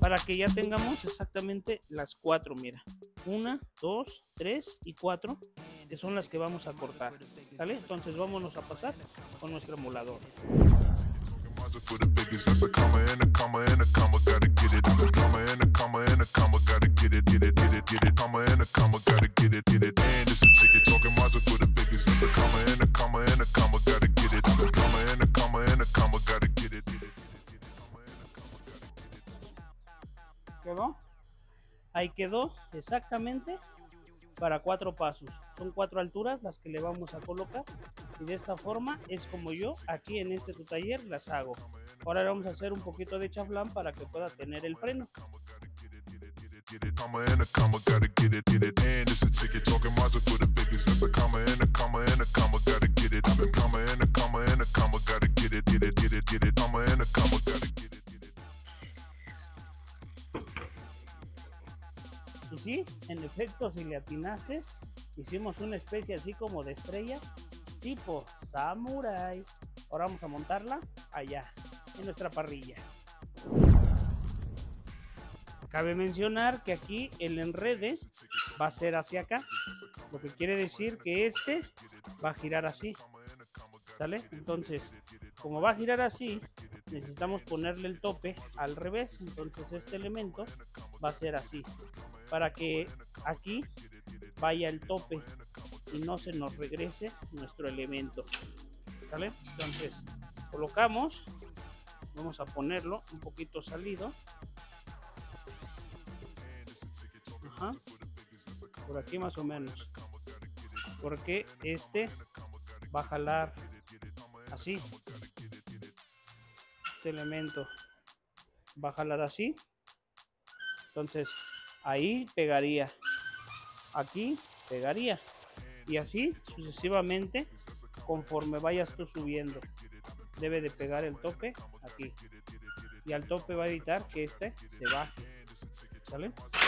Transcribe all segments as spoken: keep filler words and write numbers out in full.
para que ya tengamos exactamente las cuatro, mira, una, dos, tres y cuatro, que son las que vamos a cortar, ¿sale? Entonces vámonos a pasar con nuestro emulador. ¿Quedó? Ahí quedó exactamente para cuatro pasos. Son cuatro alturas las que le vamos a colocar y de esta forma es como yo aquí en este tu taller las hago. Ahora vamos a hacer un poquito de chaflán para que pueda tener el freno. Y sí, en efecto, si le atinaste, hicimos una especie así como de estrella, tipo samurai. Ahora vamos a montarla allá, en nuestra parrilla. Cabe mencionar que aquí el enrede va a ser hacia acá, lo que quiere decir que este va a girar así, ¿sale? Entonces, como va a girar así, necesitamos ponerle el tope al revés. Entonces este elemento va a ser así, para que aquí vaya el tope y no se nos regrese nuestro elemento, ¿sale? Entonces colocamos, vamos a ponerlo un poquito salido. Ajá. Por aquí más o menos, porque este va a jalar así, este elemento va a jalar así, entonces ahí pegaría, aquí pegaría y así sucesivamente conforme vayas tú subiendo. Debe de pegar el tope aquí y al tope va a evitar que este se baje, ¿sale?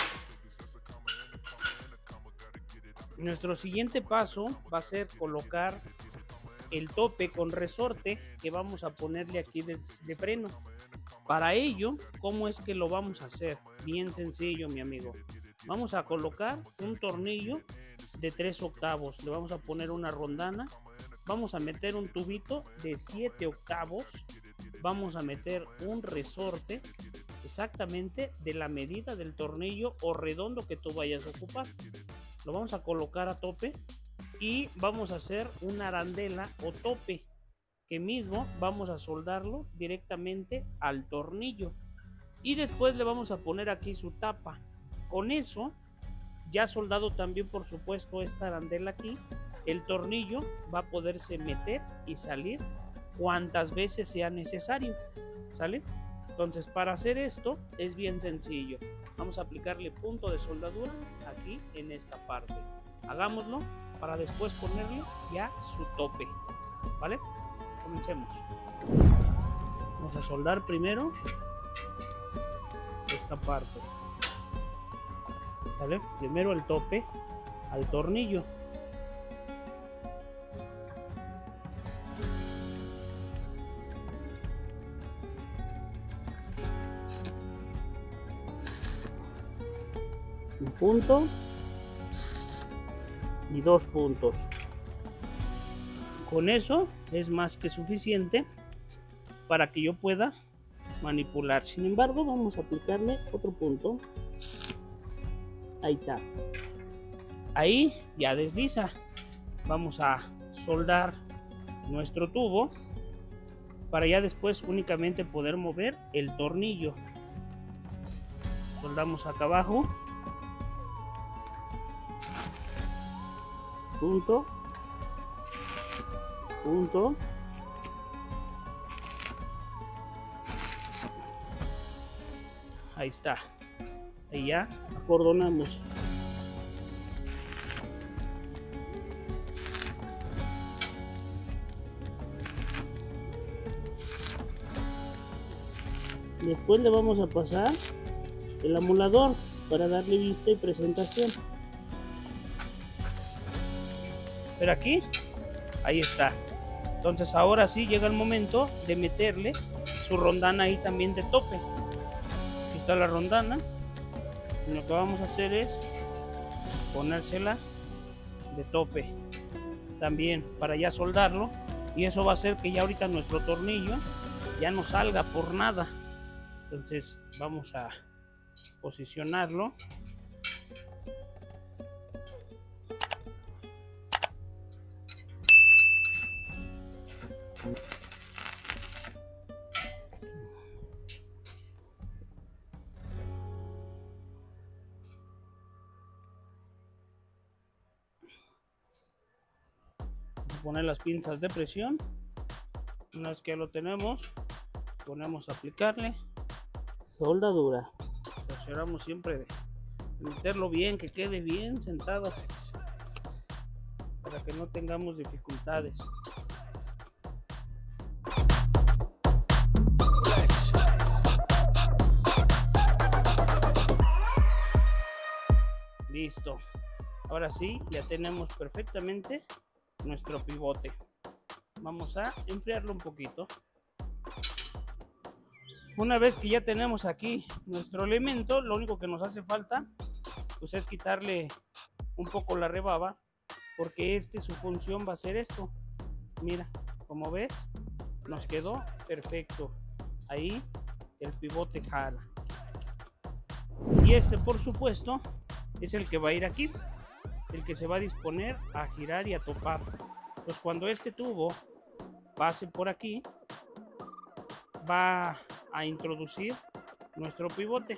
Nuestro siguiente paso va a ser colocar el tope con resorte que vamos a ponerle aquí de, de freno. Para ello, ¿cómo es que lo vamos a hacer? Bien sencillo, mi amigo. Vamos a colocar un tornillo de tres octavos, le vamos a poner una rondana, vamos a meter un tubito de siete octavos, vamos a meter un resorte exactamente de la medida del tornillo o redondo que tú vayas a ocupar. Lo vamos a colocar a tope y vamos a hacer una arandela o tope que mismo vamos a soldarlo directamente al tornillo y después le vamos a poner aquí su tapa. Con eso ya soldado también, por supuesto, esta arandela aquí, el tornillo va a poderse meter y salir cuantas veces sea necesario, ¿sale? Entonces, para hacer esto es bien sencillo. Vamos a aplicarle punto de soldadura aquí en esta parte. Hagámoslo para después ponerle ya su tope, ¿vale? Comencemos. Vamos a soldar primero esta parte, ¿vale? Primero el tope al tornillo. Un punto y dos puntos. Con eso es más que suficiente para que yo pueda manipular. Sin embargo, vamos a aplicarle otro punto. Ahí está. Ahí ya desliza. Vamos a soldar nuestro tubo para ya después únicamente poder mover el tornillo. Soldamos acá abajo. Punto. Punto. Ahí está. Ahí ya acordonamos. Después le vamos a pasar el amolador para darle vista y presentación. Pero aquí, ahí está. Entonces ahora sí llega el momento de meterle su rondana ahí también de tope. Si está la rondana. Y lo que vamos a hacer es ponérsela de tope también para ya soldarlo, y eso va a hacer que ya ahorita nuestro tornillo ya no salga por nada. Entonces vamos a posicionarlo. Poner las pinzas de presión. Una vez que lo tenemos, ponemos a aplicarle soldadura. Presionamos siempre de meterlo bien, que quede bien sentado para que no tengamos dificultades. Listo. Ahora sí, ya tenemos perfectamente nuestro pivote. Vamos a enfriarlo un poquito. Una vez que ya tenemos aquí nuestro elemento, lo único que nos hace falta pues es quitarle un poco la rebaba, porque este su función va a ser esto. Mira, como ves, nos quedó perfecto. Ahí el pivote jala. Y este, por supuesto, es el que va a ir aquí, el que se va a disponer a girar y a topar. Pues cuando este tubo pase por aquí, va a introducir nuestro pivote,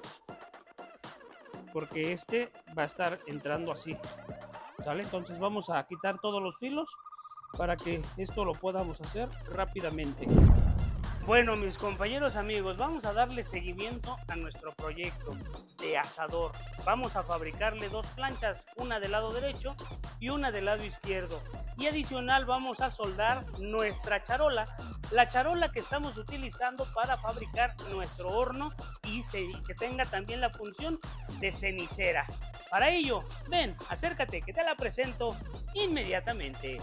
porque este va a estar entrando así, ¿sale? Entonces vamos a quitar todos los filos para que esto lo podamos hacer rápidamente. Bueno, mis compañeros amigos, vamos a darle seguimiento a nuestro proyecto de asador. Vamos a fabricarle dos planchas, una del lado derecho y una del lado izquierdo. Y adicional vamos a soldar nuestra charola, la charola que estamos utilizando para fabricar nuestro horno y que tenga también la función de cenicera. Para ello, ven, acércate que te la presento inmediatamente.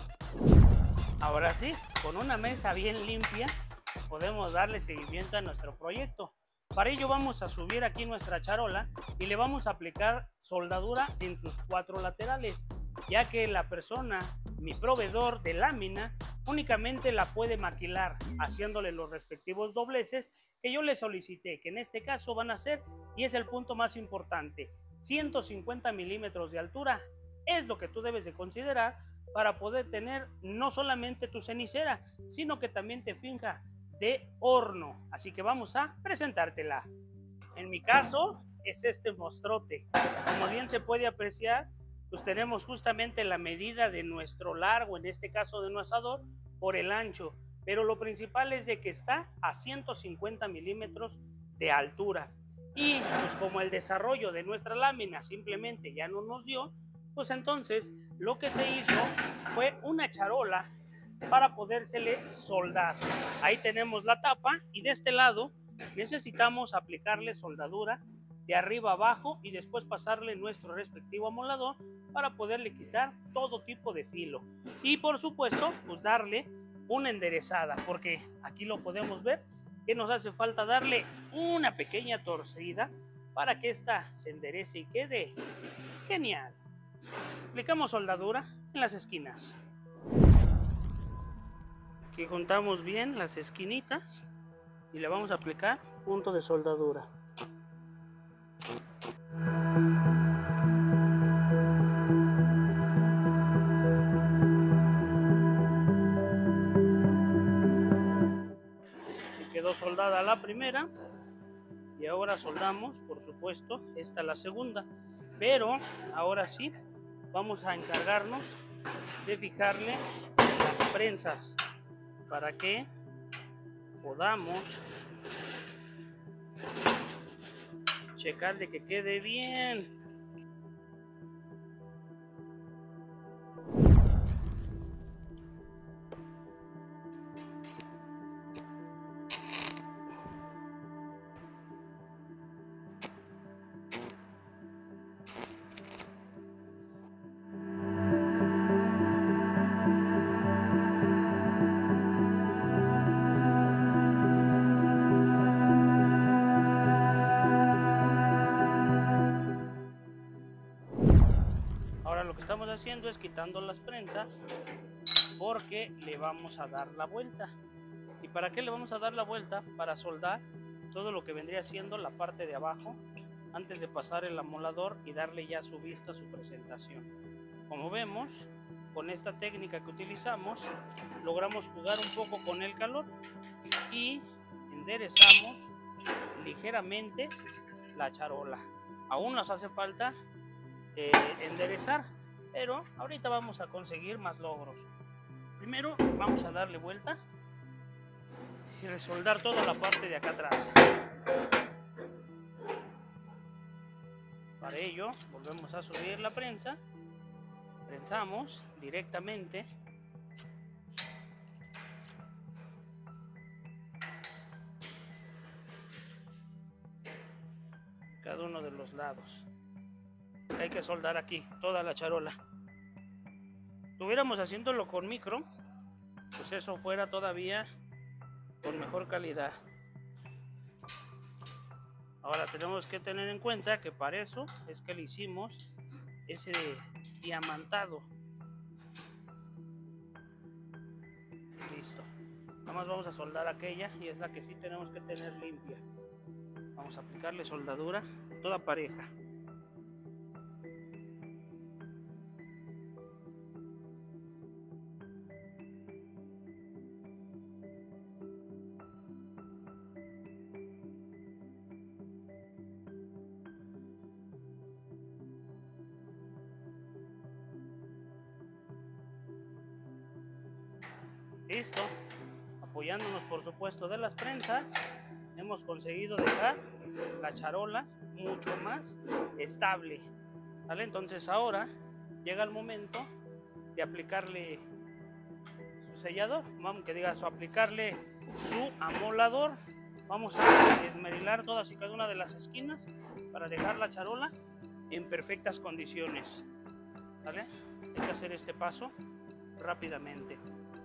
Ahora sí, con una mesa bien limpia, podemos darle seguimiento a nuestro proyecto. Para ello vamos a subir aquí nuestra charola y le vamos a aplicar soldadura en sus cuatro laterales, ya que la persona, mi proveedor de lámina, únicamente la puede maquilar haciéndole los respectivos dobleces que yo le solicité, que en este caso van a ser, y es el punto más importante, ciento cincuenta milímetros de altura. Es lo que tú debes de considerar para poder tener no solamente tu cenicera, sino que también te finja de horno. Así que vamos a presentártela. En mi caso es este mostrote. Como bien se puede apreciar, pues tenemos justamente la medida de nuestro largo, en este caso de nuestro asador, por el ancho, pero lo principal es de que está a ciento cincuenta milímetros de altura. Y pues como el desarrollo de nuestra lámina simplemente ya no nos dio, pues entonces lo que se hizo fue una charola para podérsele soldar. Ahí tenemos la tapa y de este lado necesitamos aplicarle soldadura de arriba abajo y después pasarle nuestro respectivo amolador para poderle quitar todo tipo de filo y por supuesto pues darle una enderezada, porque aquí lo podemos ver que nos hace falta darle una pequeña torcida para que esta se enderece y quede genial. Aplicamos soldadura en las esquinas. Aquí juntamos bien las esquinitas y le vamos a aplicar punto de soldadura. Quedó soldada la primera y ahora soldamos, por supuesto, esta la segunda, pero ahora sí vamos a encargarnos de fijarle las prensas para que podamos checar de que quede bien. haciendo es quitando las prensas porque le vamos a dar la vuelta. ¿Y para qué le vamos a dar la vuelta? Para soldar todo lo que vendría siendo la parte de abajo antes de pasar el amolador y darle ya su vista, su presentación. Como vemos, con esta técnica que utilizamos logramos jugar un poco con el calor y enderezamos ligeramente la charola. Aún nos hace falta eh, enderezar, pero ahorita vamos a conseguir más logros. Primero vamos a darle vuelta y resoldar toda la parte de acá atrás. Para ello volvemos a subir la prensa, prensamos directamente cada uno de los lados. Hay que soldar aquí toda la charola. Estuviéramos haciéndolo con micro, pues eso fuera todavía con mejor calidad. Ahora tenemos que tener en cuenta que para eso es que le hicimos ese diamantado. Listo. Nada más vamos a soldar aquella y es la que sí tenemos que tener limpia. Vamos a aplicarle soldadura toda pareja. Listo, apoyándonos por supuesto de las prensas, hemos conseguido dejar la charola mucho más estable, ¿vale? Entonces ahora llega el momento de aplicarle su sellador, vamos que diga su aplicarle su amolador. Vamos a esmerilar todas y cada una de las esquinas para dejar la charola en perfectas condiciones, ¿vale? Hay que hacer este paso rápidamente.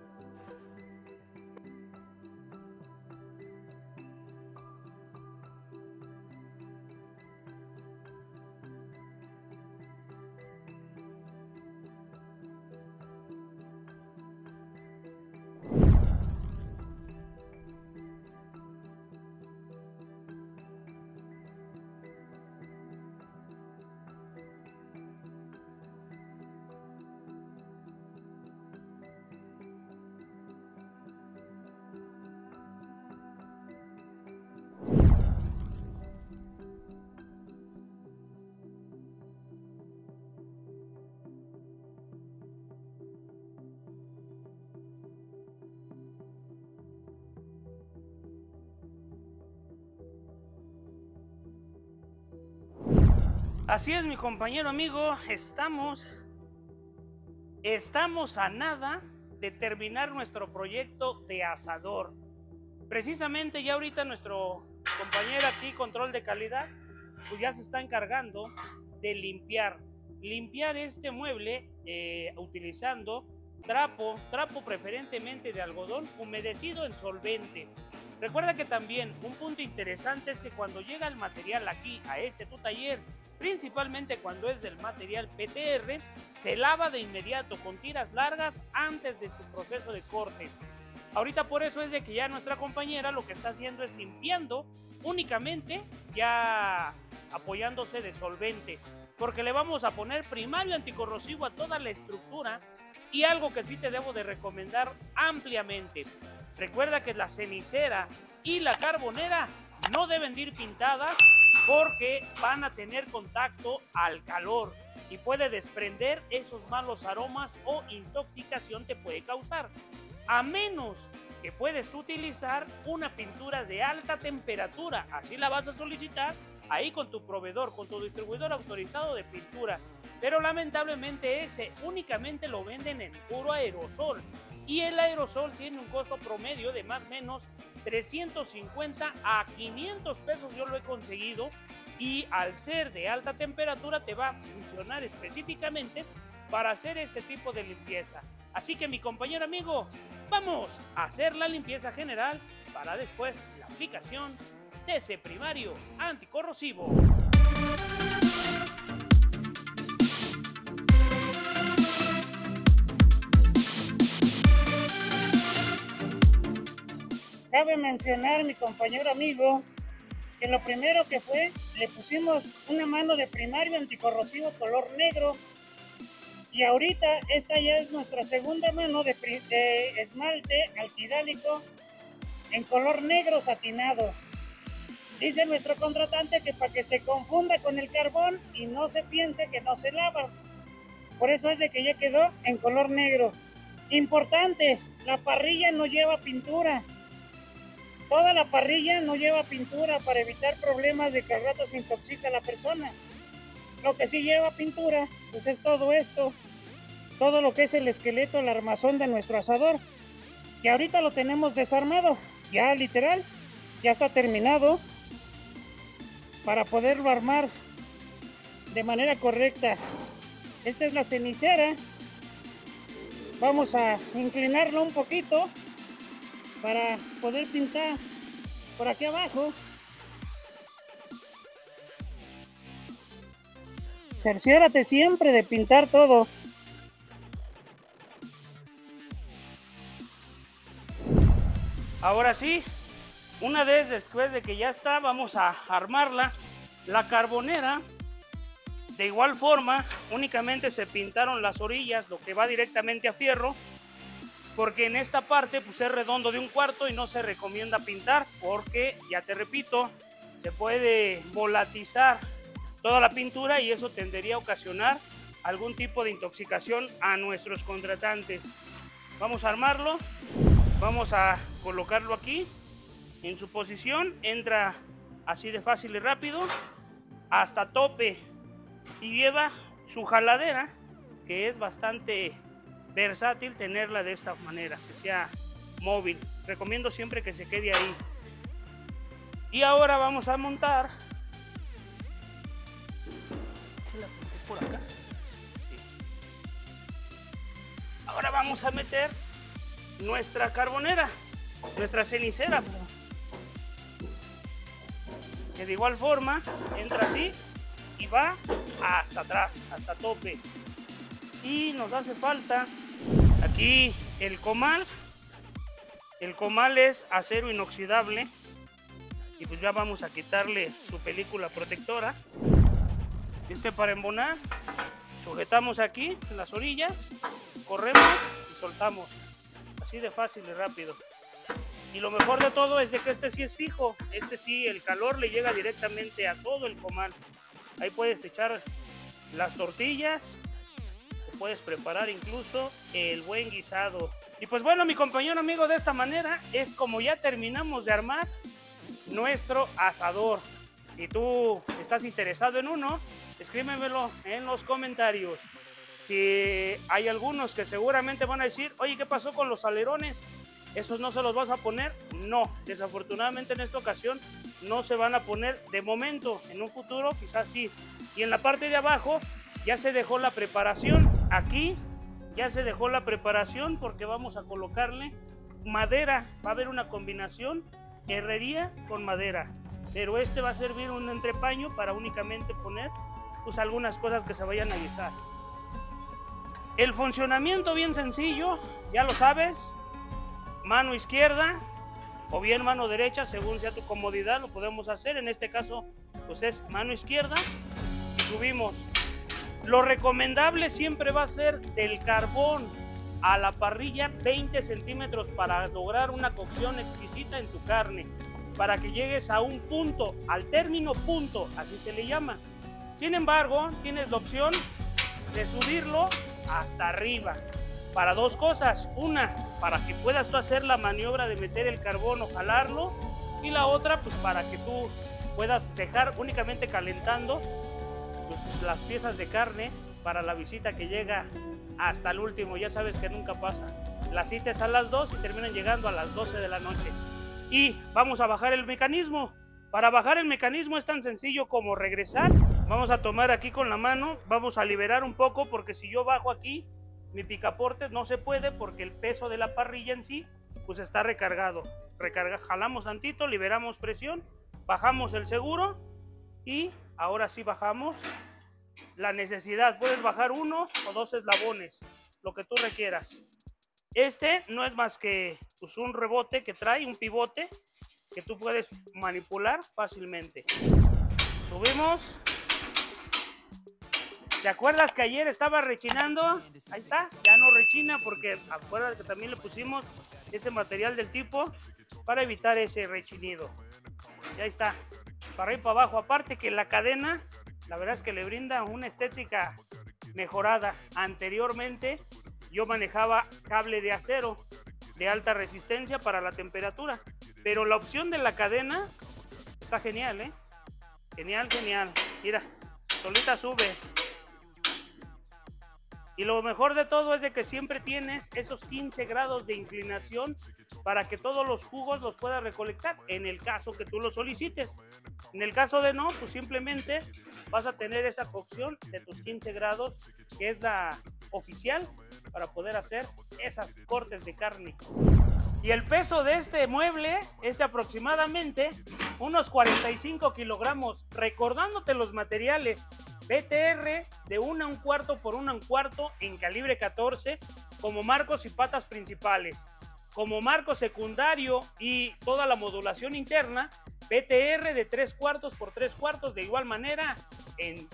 Así es, mi compañero amigo, estamos, estamos a nada de terminar nuestro proyecto de asador. Precisamente ya ahorita nuestro compañero aquí, control de calidad, pues ya se está encargando de limpiar, limpiar este mueble eh, utilizando trapo, trapo preferentemente de algodón humedecido en solvente. Recuerda que también un punto interesante es que cuando llega el material aquí a este tu taller, principalmente cuando es del material P T R, se lava de inmediato con tiras largas antes de su proceso de corte. Ahorita por eso es de que ya nuestra compañera lo que está haciendo es limpiando únicamente, ya apoyándose de solvente, porque le vamos a poner primario anticorrosivo a toda la estructura y algo que sí te debo de recomendar ampliamente. Recuerda que la cenicera y la carbonera no deben de ir pintadas porque van a tener contacto al calor y puede desprender esos malos aromas o intoxicación te puede causar. A menos que puedes tú utilizar una pintura de alta temperatura, así la vas a solicitar ahí con tu proveedor, con tu distribuidor autorizado de pintura, pero lamentablemente ese únicamente lo venden en puro aerosol y el aerosol tiene un costo promedio de más o menos trescientos cincuenta a quinientos pesos, yo lo he conseguido, y al ser de alta temperatura te va a funcionar específicamente para hacer este tipo de limpieza. Así que mi compañero amigo, vamos a hacer la limpieza general para después la aplicación de ese primario anticorrosivo. Cabe mencionar, mi compañero amigo, que lo primero que fue, le pusimos una mano de primario anticorrosivo color negro, y ahorita esta ya es nuestra segunda mano de, de esmalte alquidálico en color negro satinado. Dice nuestro contratante que para que se confunda con el carbón y no se piense que no se lava. Por eso es de que ya quedó en color negro. Importante, la parrilla no lleva pintura. Toda la parrilla no lleva pintura para evitar problemas de que al rato se intoxica la persona. Lo que sí lleva pintura, pues es todo esto. Todo lo que es el esqueleto, el armazón de nuestro asador. Que ahorita lo tenemos desarmado. Ya literal, ya está terminado. Para poderlo armar de manera correcta. Esta es la cenicera. Vamos a inclinarlo un poquito para poder pintar por aquí abajo. Cerciórate siempre de pintar todo. Ahora sí, una vez después de que ya está, vamos a armarla. La carbonera, de igual forma, únicamente se pintaron las orillas, lo que va directamente a fierro, porque en esta parte pues es redondo de un cuarto y no se recomienda pintar, porque, ya te repito, se puede volatizar toda la pintura y eso tendería a ocasionar algún tipo de intoxicación a nuestros contratantes. Vamos a armarlo, vamos a colocarlo aquí en su posición, entra así de fácil y rápido hasta tope y lleva su jaladera, que es bastante versátil tenerla de esta manera, que sea móvil. Recomiendo siempre que se quede ahí. Y ahora vamos a montar, ¿se la pongo por acá? Sí. Ahora vamos a meter nuestra carbonera, nuestra cenicera, que de igual forma entra así y va hasta atrás, hasta tope. Y nos hace falta aquí el comal. El comal es acero inoxidable y pues ya vamos a quitarle su película protectora. Este para embonar, sujetamos aquí en las orillas, corremos y soltamos, así de fácil y rápido. Y lo mejor de todo es de que este sí es fijo, este sí el calor le llega directamente a todo el comal. Ahí puedes echar las tortillas, puedes preparar incluso el buen guisado. Y pues bueno, mi compañero amigo, de esta manera es como ya terminamos de armar nuestro asador. Si tú estás interesado en uno, escríbemelo en los comentarios. Si hay algunos que seguramente van a decir, oye, ¿qué pasó con los alerones? ¿Esos no se los vas a poner? No, desafortunadamente en esta ocasión no se van a poner de momento. En un futuro quizás sí. Y en la parte de abajo ya se dejó la preparación. Aquí ya se dejó la preparación porque vamos a colocarle madera. Va a haber una combinación herrería con madera. Pero este va a servir un entrepaño para únicamente poner pues algunas cosas que se vayan a guisar. El funcionamiento bien sencillo, ya lo sabes. Mano izquierda o bien mano derecha, según sea tu comodidad, lo podemos hacer. En este caso pues es mano izquierda y subimos. Lo recomendable siempre va a ser del carbón a la parrilla veinte centímetros para lograr una cocción exquisita en tu carne, para que llegues a un punto, al término punto, así se le llama. Sin embargo, tienes la opción de subirlo hasta arriba para dos cosas: una, para que puedas tú hacer la maniobra de meter el carbón o jalarlo, y la otra pues para que tú puedas dejar únicamente calentando pues, las piezas de carne para la visita que llega hasta el último. Ya sabes que nunca pasa, la cita es a las dos y terminan llegando a las doce de la noche. Y vamos a bajar el mecanismo. Para bajar el mecanismo es tan sencillo como regresar. Vamos a tomar aquí con la mano, vamos a liberar un poco, porque si yo bajo aquí mi picaporte no se puede, porque el peso de la parrilla en sí pues está recargado. Recarga, jalamos tantito, liberamos presión, bajamos el seguro y ahora sí bajamos la necesidad. Puedes bajar uno o dos eslabones, lo que tú requieras. Este no es más que pues, un rebote que trae, un pivote que tú puedes manipular fácilmente. Subimos. ¿Te acuerdas que ayer estaba rechinando? Ahí está, ya no rechina porque acuerdas que también le pusimos ese material del tipo para evitar ese rechinido. Y ahí está, para arriba y para abajo. Aparte que la cadena, la verdad es que le brinda una estética mejorada. Anteriormente yo manejaba cable de acero de alta resistencia para la temperatura, pero la opción de la cadena está genial, ¿eh? Genial, genial. Mira, solita sube. Y lo mejor de todo es de que siempre tienes esos quince grados de inclinación para que todos los jugos los puedas recolectar en el caso que tú lo solicites. En el caso de no, pues simplemente vas a tener esa cocción de tus quince grados, que es la oficial para poder hacer esas cortes de carne. Y el peso de este mueble es aproximadamente unos cuarenta y cinco kilogramos, recordándote los materiales. B T R de una a un cuarto por una a un cuarto en calibre catorce como marcos y patas principales. Como marco secundario y toda la modulación interna, B T R de tres cuartos por tres cuartos de igual manera en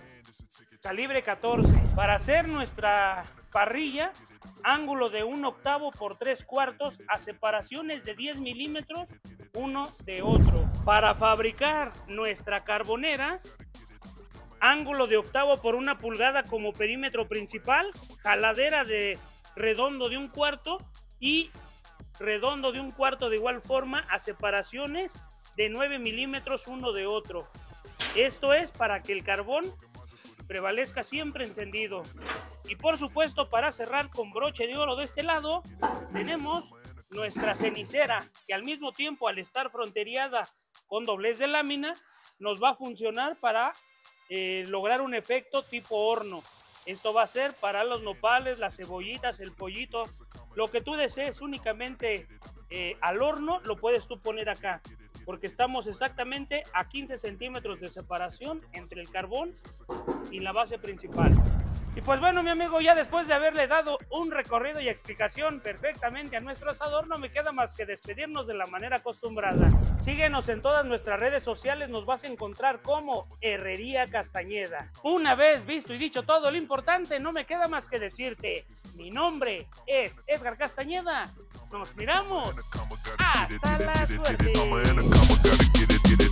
calibre catorce. Para hacer nuestra parrilla, ángulo de un octavo por tres cuartos a separaciones de diez milímetros uno de otro. Para fabricar nuestra carbonera, ángulo de octavo por una pulgada como perímetro principal, jaladera de redondo de un cuarto y redondo de un cuarto de igual forma a separaciones de nueve milímetros uno de otro. Esto es para que el carbón prevalezca siempre encendido. Y por supuesto, para cerrar con broche de oro de este lado, tenemos nuestra cenicera, que al mismo tiempo, al estar frontereada con doblez de lámina, nos va a funcionar para eh, lograr un efecto tipo horno. Esto va a ser para los nopales, las cebollitas, el pollito, lo que tú desees únicamente eh, al horno, lo puedes tú poner acá, porque estamos exactamente a quince centímetros de separación entre el carbón y la base principal. Y pues bueno, mi amigo, ya después de haberle dado un recorrido y explicación perfectamente a nuestro asador, no me queda más que despedirnos de la manera acostumbrada. Síguenos en todas nuestras redes sociales, nos vas a encontrar como Herrería Castañeda. Una vez visto y dicho todo lo importante, no me queda más que decirte, mi nombre es Edgar Castañeda. Nos miramos. Hasta la suerte.